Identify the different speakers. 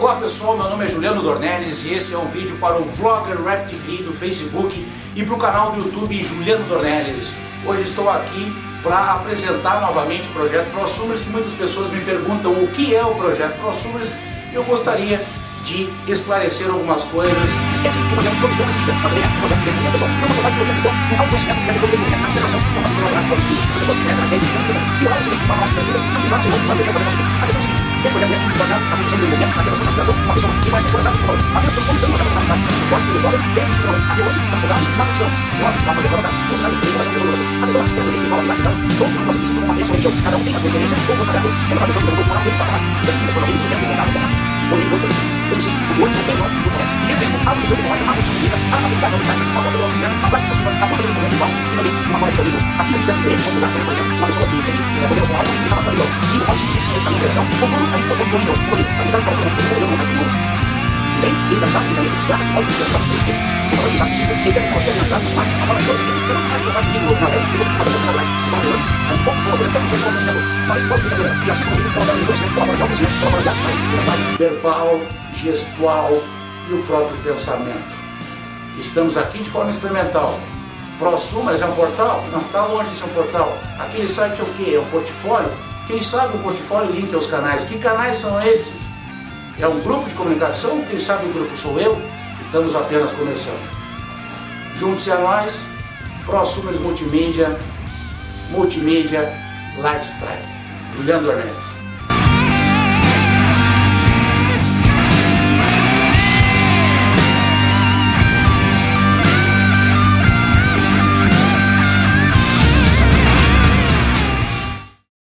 Speaker 1: Olá pessoal, meu nome é Juliano Dornelles e esse é um vídeo para o Vlogger Rap TV do Facebook e para o canal do YouTube Juliano Dornelles. Hoje estou aqui para apresentar novamente o projeto Prosumers, que muitas pessoas me perguntam o que é o projeto Prosumers e eu gostaria de esclarecer algumas coisas. Verbal, gestual e o próprio pensamento. Estamos aqui de forma experimental. Prosumers é um portal? Não, está longe de ser um portal. Aquele site é o quê? É um portfólio? Quem sabe o portfólio linka aos canais. Que canais são estes? É um grupo de comunicação? Quem sabe o grupo sou eu? Estamos apenas começando. Junte-se a nós, Prosumers Multimídia, Lifestyle. Juliano Dornelles.